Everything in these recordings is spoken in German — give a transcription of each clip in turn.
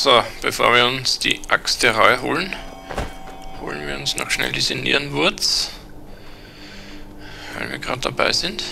So, bevor wir uns die Axt der Reue holen, holen wir uns noch schnell diese Nierenwurz, weil wir gerade dabei sind.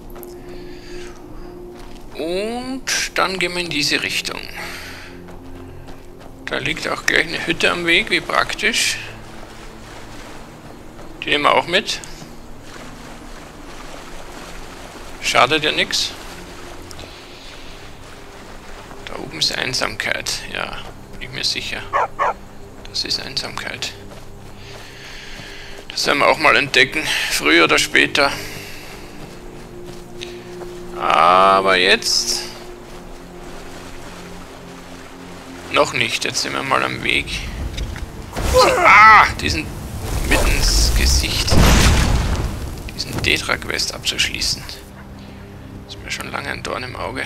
Und dann gehen wir in diese Richtung. Da liegt auch gleich eine Hütte am Weg, wie praktisch. Die nehmen wir auch mit. Schadet ja nichts. Da oben ist Einsamkeit. Ja, bin ich mir sicher. Das ist Einsamkeit. Das werden wir auch mal entdecken. Früher oder später. Aber jetzt... noch nicht. Jetzt sind wir mal am Weg. Diesen mitten ins Gesicht. Diesen Tetra-Quest abzuschließen. Das ist mir schon lange ein Dorn im Auge.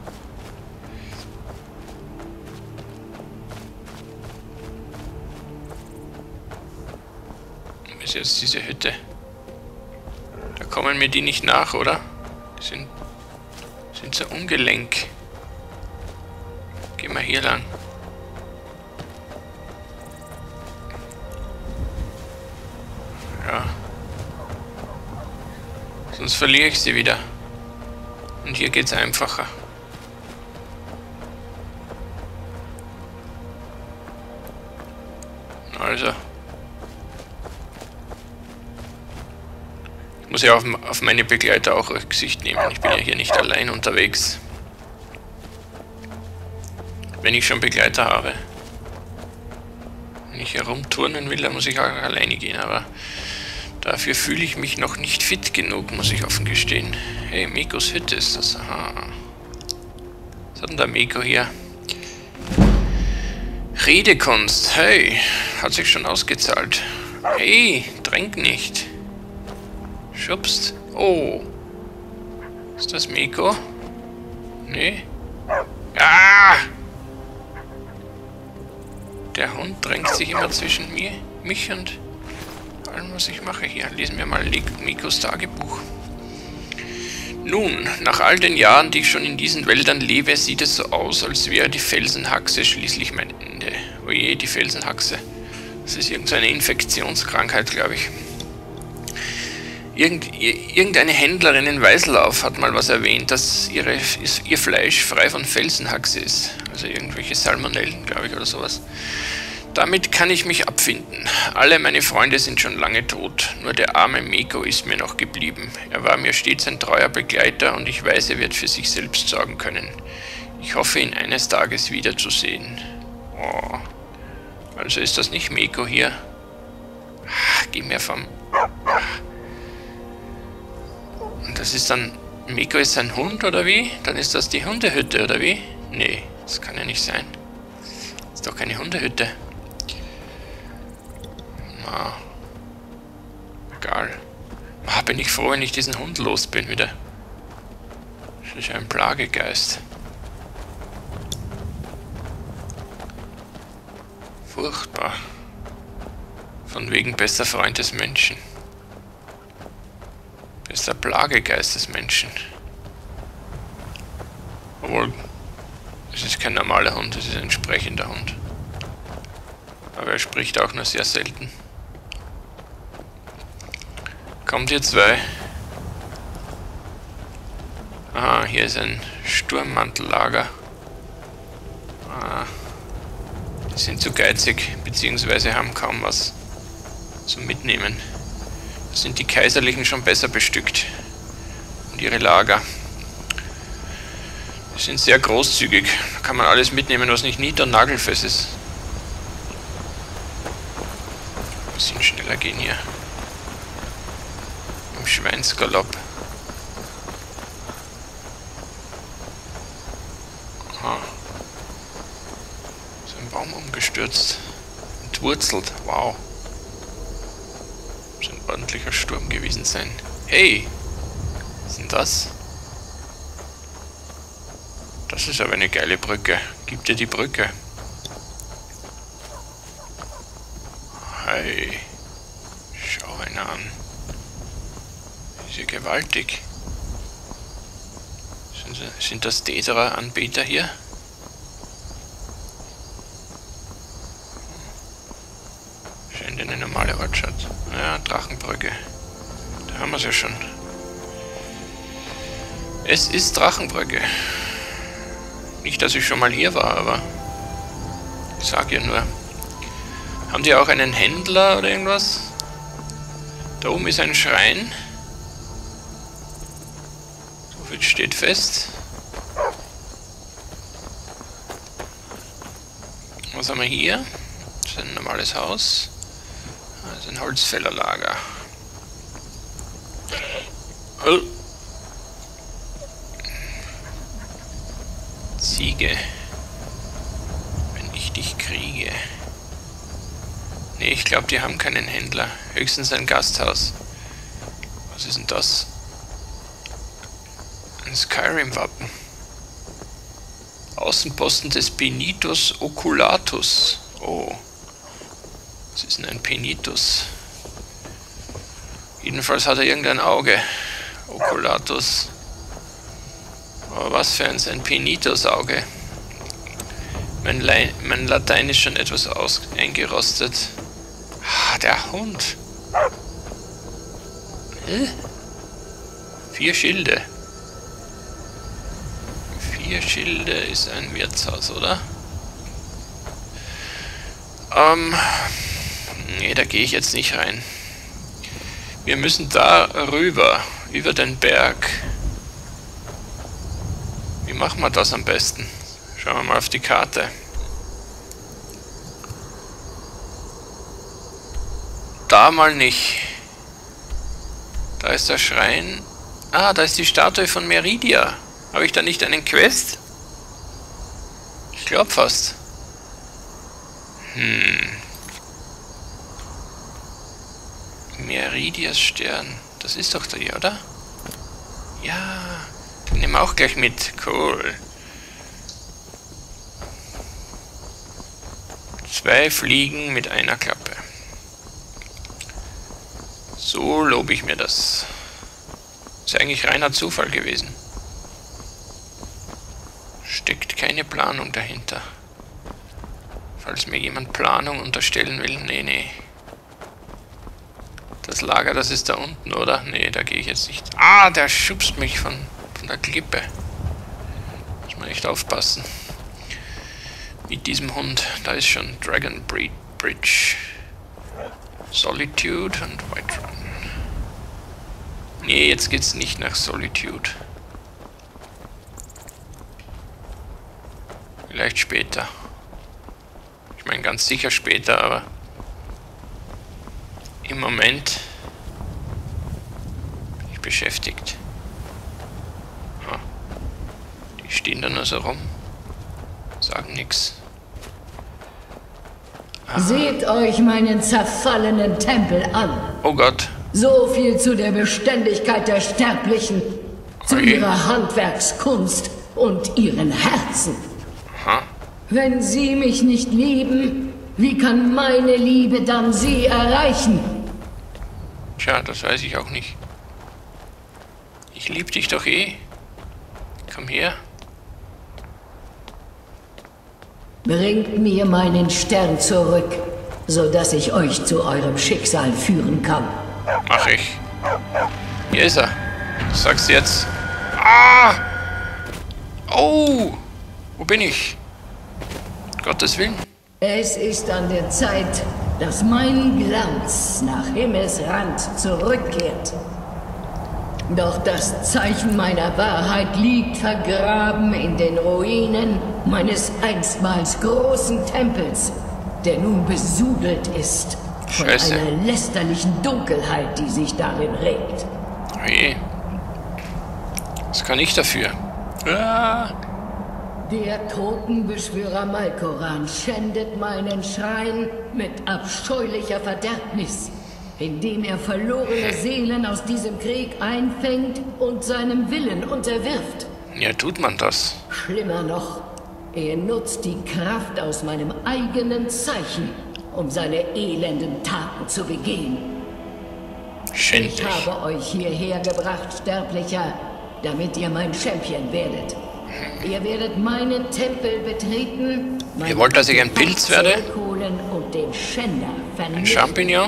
Wo ist jetzt diese Hütte? Da kommen mir die nicht nach, oder? Die sind so ungelenk. Gehen wir hier lang. Ja. Sonst verliere ich sie wieder. Und hier geht's einfacher. Also. Ich muss ja auf meine Begleiter auch Rücksicht nehmen. Ich bin ja hier nicht allein unterwegs. Wenn ich schon Begleiter habe. Wenn ich herumturnen will, dann muss ich auch alleine gehen. Aber dafür fühle ich mich noch nicht fit genug, muss ich offen gestehen. Hey, Mekos Hütte ist das. Aha. Was hat denn der Meko hier? Redekunst. Hey, hat sich schon ausgezahlt. Hey, tränk nicht. Schubst. Oh. Ist das Meko? Nee. Ah! Der Hund drängt sich immer zwischen mich und allem, was ich mache hier. Lesen wir mal Mekos Tagebuch. Nun, nach all den Jahren, die ich schon in diesen Wäldern lebe, sieht es so aus, als wäre die Felsenhaxe schließlich mein Ende. Oje, die Felsenhaxe. Das ist irgendeine Infektionskrankheit, glaube ich. Irgendeine Händlerin in Weißlauf hat mal was erwähnt, dass ihr Fleisch frei von Felsenhaxe ist. Also irgendwelche Salmonellen, glaube ich, oder sowas. Damit kann ich mich abfinden. Alle meine Freunde sind schon lange tot. Nur der arme Meko ist mir noch geblieben. Er war mir stets ein treuer Begleiter und ich weiß, er wird für sich selbst sorgen können. Ich hoffe, ihn eines Tages wiederzusehen. Oh. Also ist das nicht Meko hier? Geh mir vom... Und das ist dann... Meko ist sein Hund, oder wie? Dann ist das die Hundehütte, oder wie? Nee, das kann ja nicht sein. Das ist doch keine Hundehütte. Na, egal. Bin ich froh, wenn ich diesen Hund los bin wieder. Das ist ein Plagegeist. Furchtbar. Von wegen bester Freund des Menschen. Bester Plagegeist des Menschen. Obwohl, es ist kein normaler Hund, es ist ein sprechender Hund. Aber er spricht auch nur sehr selten. Kommt ihr zwei? Ah, hier ist ein Sturmmantellager. Ah, die sind zu geizig, beziehungsweise haben kaum was zum Mitnehmen. Da sind die Kaiserlichen schon besser bestückt. Und ihre Lager. Die sind sehr großzügig. Da kann man alles mitnehmen, was nicht nied- und nagelfest ist. Ein bisschen schneller gehen hier. Im Schweinsgalopp. Aha. Ist ein Baum umgestürzt. Entwurzelt. Wow. Muss ein ordentlicher Sturm gewesen sein. Hey! Was ist denn das? Das ist aber eine geile Brücke. Gib dir die Brücke. Hey. Schau einer an. Ist ja gewaltig. Sind das Tetra-Anbeter hier? Scheint eine normale Ortschaft. Ja, Drachenbrücke. Da haben wir es ja schon. Es ist Drachenbrücke. Nicht, dass ich schon mal hier war, aber ich sage ja nur. Haben die auch einen Händler oder irgendwas? Da oben ist ein Schrein. So viel steht fest. Was haben wir hier? Das ist ein normales Haus. Das ist ein Holzfällerlager. Oh. Ziege. Wenn ich dich kriege. Nee, ich glaube, die haben keinen Händler. Höchstens ein Gasthaus. Was ist denn das? Ein Skyrim-Wappen. Außenposten des Penitus oculatus. Oh. Was ist denn ein Penitus? Jedenfalls hat er irgendein Auge. Oculatus. Aber was für ein Penitus-Auge. Mein Latein ist schon etwas eingerostet. Ah, der Hund. 4 Schilde. 4 Schilde ist ein Wirtshaus, oder? Nee, da gehe ich jetzt nicht rein. Wir müssen da rüber, über den Berg. Wie machen wir das am besten? Schauen wir mal auf die Karte. Da mal nicht. Da ist der Schrein. Ah, da ist die Statue von Meridia. Habe ich da nicht einen Quest? Ich glaube fast. Meridias Stern. Das ist doch der hier, oder? Ja. Den nehmen wir auch gleich mit. Cool. 2 Fliegen mit einer Klappe. So lobe ich mir das. Ist eigentlich reiner Zufall gewesen. Steckt keine Planung dahinter. Falls mir jemand Planung unterstellen will, nee. Das Lager, das ist da unten, oder? Nee, da gehe ich jetzt nicht. Ah, der schubst mich von der Klippe. Muss man echt aufpassen. Mit diesem Hund. Da ist schon Dragon Bridge. Solitude und Whiterun. Nee, jetzt geht's nicht nach Solitude. Vielleicht später. Ich meine ganz sicher später, aber im Moment bin ich beschäftigt. Ah, die stehen da nur so rum, sagen nichts. Seht euch meinen zerfallenen Tempel an. Oh Gott. So viel zu der Beständigkeit der Sterblichen, zu ihrer Handwerkskunst und ihren Herzen. Aha. Wenn sie mich nicht lieben, wie kann meine Liebe dann sie erreichen? Tja, das weiß ich auch nicht. Ich lieb dich doch eh. Komm her. Bringt mir meinen Stern zurück, so dass ich euch zu eurem Schicksal führen kann. Mach ich. Hier ist er. Was sagst du jetzt? Ah! Oh! Wo bin ich? Gottes Willen. Es ist an der Zeit, dass mein Glanz nach Himmelsrand zurückkehrt. Doch das Zeichen meiner Wahrheit liegt vergraben in den Ruinen meines einstmals großen Tempels, der nun besudelt ist von Scheiße. einer lästerlichen Dunkelheit, die sich darin regt. Oje. Was kann ich dafür? Ah. Der Totenbeschwörer Malkoran schändet meinen Schrein mit abscheulicher Verderbnis, indem er verlorene Seelen aus diesem Krieg einfängt und seinem Willen unterwirft. Ja, tut man das? Schlimmer noch, er nutzt die Kraft aus meinem eigenen Zeichen, um seine elenden Taten zu begehen. Schändlich. Ich habe euch hierher gebracht, Sterblicher, damit ihr mein Champion werdet. Ihr werdet meinen Tempel betreten. Ihr wollt, dass ich ein Pilz werde? Zurückholen und und den Schänder Ein vernichten. Champignon?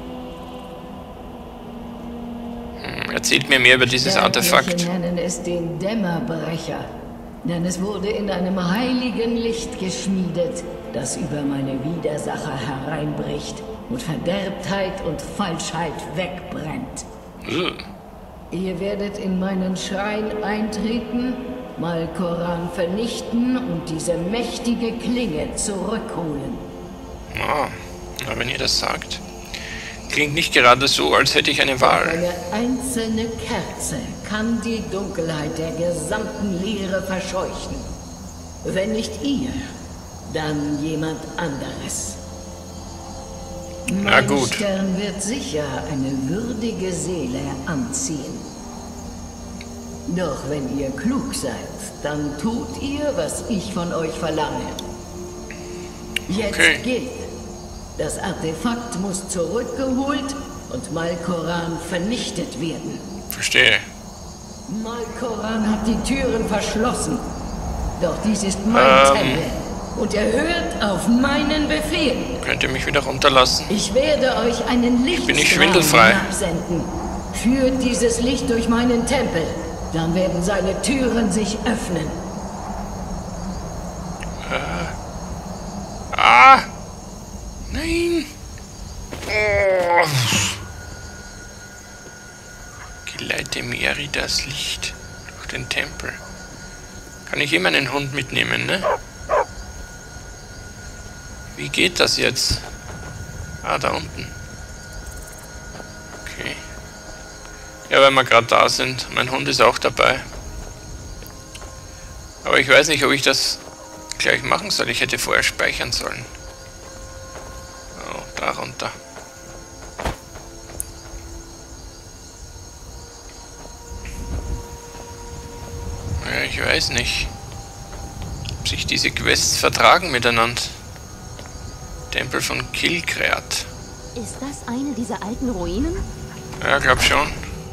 Erzählt mir mehr über dieses Artefakt. Bergliche nennen es den Dämmerbrecher, denn es wurde in einem heiligen Licht geschmiedet, das über meine Widersacher hereinbricht und Verderbtheit und Falschheit wegbrennt. Ihr werdet in meinen Schrein eintreten, Malkoran vernichten und diese mächtige Klinge zurückholen. Ah, na, wenn ihr das sagt. Klingt nicht gerade so, als hätte ich eine Wahl. Eine einzelne Kerze kann die Dunkelheit der gesamten Leere verscheuchen. Wenn nicht ihr, dann jemand anderes. Na Mein gut. Stern wird sicher eine würdige Seele anziehen. Doch wenn ihr klug seid, dann tut ihr, was ich von euch verlange. Jetzt Okay. gilt. Das Artefakt muss zurückgeholt und Malkoran vernichtet werden. Verstehe. Malkoran hat die Türen verschlossen. Doch dies ist mein Tempel. Und er hört auf meinen Befehl. Könnt ihr mich wieder runterlassen? Ich werde euch einen bin nicht Lichtstrahl schwindelfrei. absenden. Führt dieses Licht durch meinen Tempel. Dann werden seine Türen sich öffnen. Ah! Nein! Oh. Geleite Meri das Licht durch den Tempel. Kann ich immer einen Hund mitnehmen, ne? Wie geht das jetzt? Ah, da unten. Okay. Ja, weil wir gerade da sind. Mein Hund ist auch dabei. Aber ich weiß nicht, ob ich das gleich machen soll. Ich hätte vorher speichern sollen. Oh, da runter. Ja, ich weiß nicht, ob sich diese Quests vertragen miteinander. Tempel von Kilkreat. Ist das eine dieser alten Ruinen? Ja, glaub schon.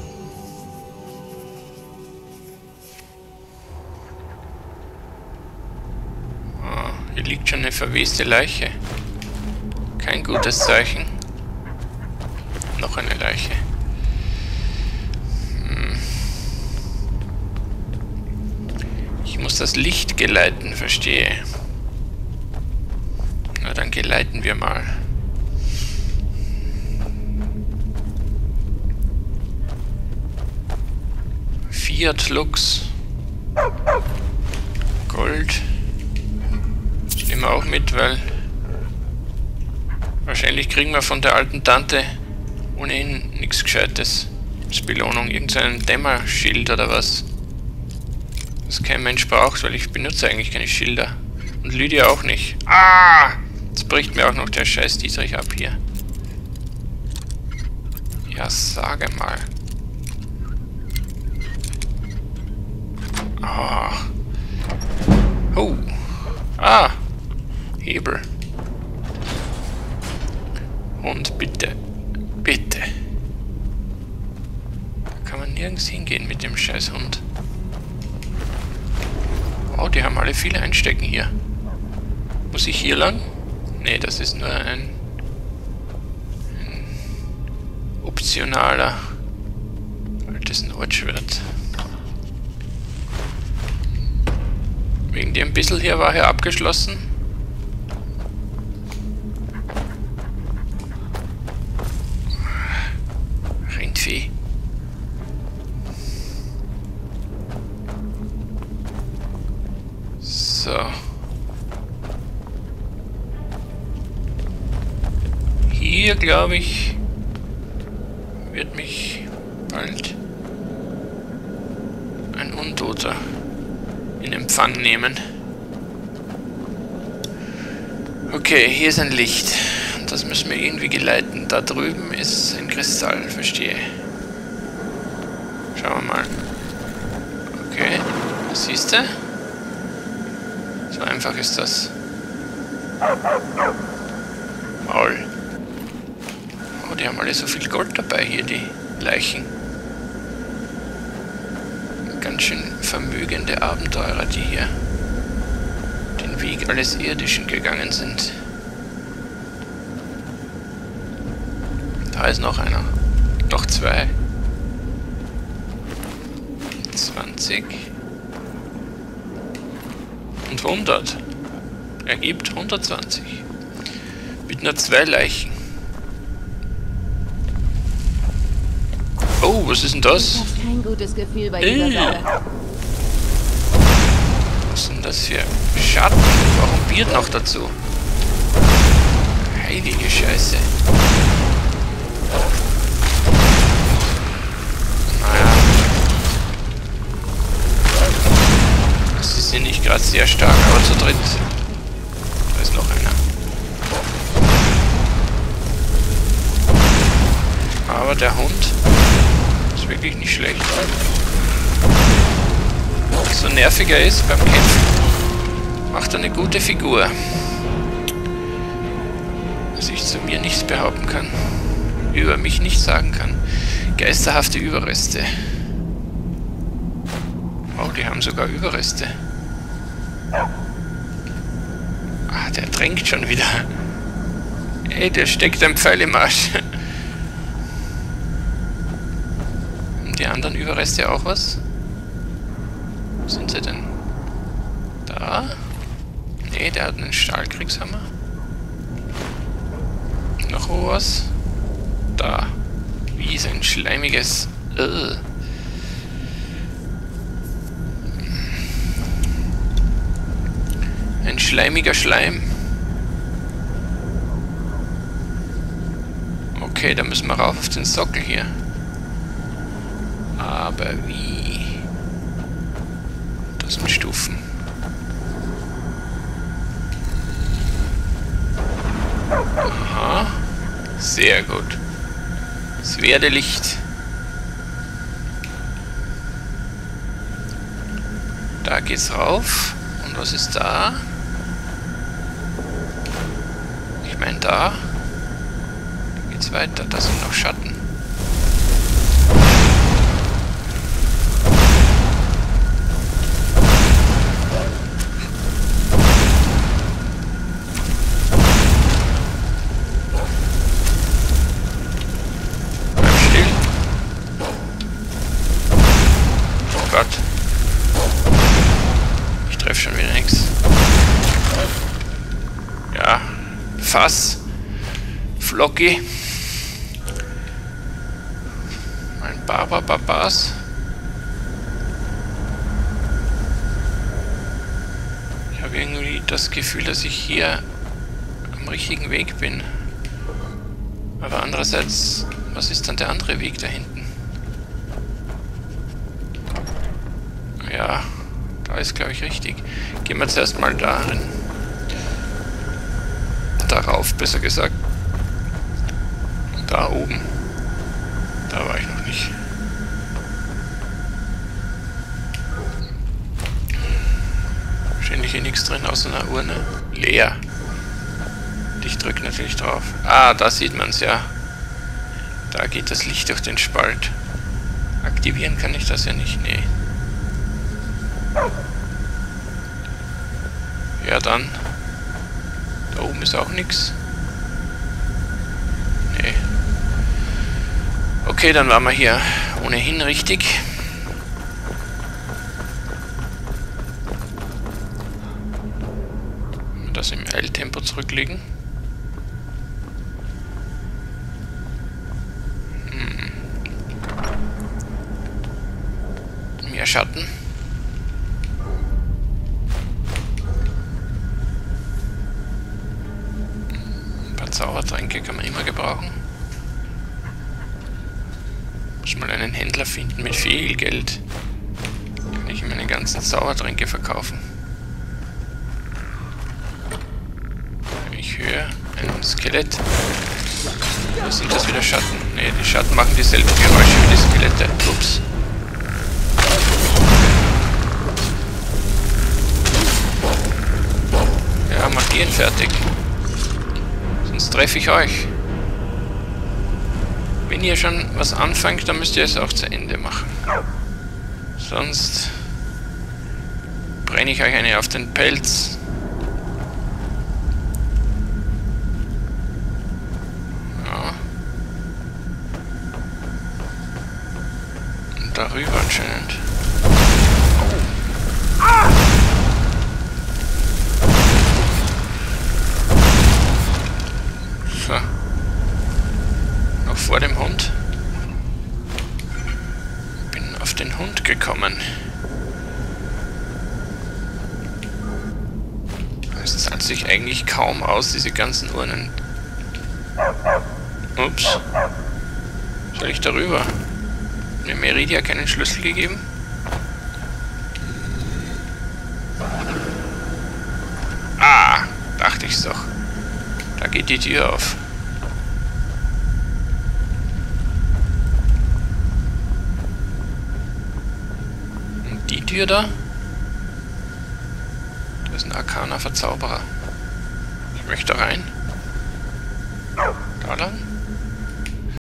Oh, hier liegt schon eine verweste Leiche. Kein gutes Zeichen. Noch eine Leiche. Ich muss das Licht geleiten, verstehe. Na, dann geleiten wir mal. Fiat Lux. Gold. Das nehmen wir auch mit, weil wahrscheinlich kriegen wir von der alten Tante ohnehin nichts Gescheites als Belohnung. Irgendein Dämmerschild oder was. Das kein Mensch braucht, weil ich benutze eigentlich keine Schilder. Und Lydia auch nicht. Ah! Jetzt bricht mir auch noch der scheiß Dietrich ab hier. Ja, sage mal. Ah. Oh. Ah. Hebel. Und bitte. Bitte. Da kann man nirgends hingehen mit dem scheiß Hund. Oh, die haben alle viele einstecken hier. Muss ich hier lang? Nee, das ist nur ein optionaler altes Nordschwert. Wegen dem Bissel hier war hier abgeschlossen. Rindvieh. So. Hier, glaube ich, wird mich bald ein Untoter in Empfang nehmen. Okay, hier ist ein Licht. Und das müssen wir irgendwie geleiten. Da drüben ist ein Kristall, verstehe. Schauen wir mal. Okay, siehst du? So einfach ist das. Maul. Oh, die haben alle so viel Gold dabei hier, die Leichen. Ganz schön vermögende Abenteurer, die hier den Weg alles Irdischen gegangen sind. Da ist noch einer. Noch zwei. 20. Und 100. Ergibt 120. Mit nur 2 Leichen. Oh, was ist denn das? Ich habe kein gutes Gefühl bei dieser Sache. Was sind das für Schatten? Warum Bier noch dazu? Heilige Scheiße. Naja. Sie sind nicht gerade sehr stark, aber zu dritt. Da ist noch einer. Aber der Hund ist wirklich nicht schlecht. So nervig er ist beim Kämpfen, macht er eine gute Figur. Dass ich zu mir nichts behaupten kann. Über mich nichts sagen kann. Geisterhafte Überreste. Oh, die haben sogar Überreste. Ah, der drängt schon wieder. Ey, der steckt ein Pfeil im Arsch. Haben die anderen Überreste auch was? Wo sind sie denn? Da? Ne, der hat einen Stahlkriegshammer. Noch was? Da. Wie ist ein schleimiges... Ein schleimiger Schleim. Okay, da müssen wir rauf auf den Sockel hier. Aber wie? Das sind Stufen. Aha. Sehr gut. Es werde Licht. Da geht's rauf. Und was ist da? Ich meine da. Da geht's weiter. Da sind noch Schatten. Schon wieder nichts. Ja, Fass. Flocky. Ein Barbar-Barbas. Ich habe irgendwie das Gefühl, dass ich hier am richtigen Weg bin. Aber andererseits, was ist dann der andere Weg da hinten? Ja. Da ist, glaube ich, richtig. Gehen wir zuerst mal dahin. Darauf, besser gesagt. Da oben. Da war ich noch nicht. Wahrscheinlich hier nichts drin, außer einer Urne. Leer. Ich drücke natürlich drauf. Ah, da sieht man es ja. Da geht das Licht durch den Spalt. Aktivieren kann ich das ja nicht, nee. Ja dann. Da oben ist auch nichts. Nee. Okay, dann waren wir hier ohnehin richtig. Das im Eiltempo zurücklegen. Mehr Schatten. Zaubertränke kann man immer gebrauchen. Muss mal einen Händler finden mit viel Geld. Kann ich meine ganzen Zaubertränke verkaufen. Ich höre ein Skelett. Was sind das wieder Schatten? Ne, die Schatten machen dieselben Geräusche wie die Skelette. Ups. Ja, Magien fertig. Sonst treffe ich euch. Wenn ihr schon was anfangt, dann müsst ihr es auch zu Ende machen. Sonst brenne ich euch eine auf den Pelz. Ja. darüber anscheinend. So. Noch vor dem Hund. Bin auf den Hund gekommen. Es zahlt sich eigentlich kaum aus, diese ganzen Urnen. Ups. Soll ich darüber? Hat mir Meridia keinen Schlüssel gegeben? Ah, dachte ich's doch. Da geht die Tür auf. Und die Tür da? Da ist ein Arcana Verzauberer. Ich möchte rein. Da lang?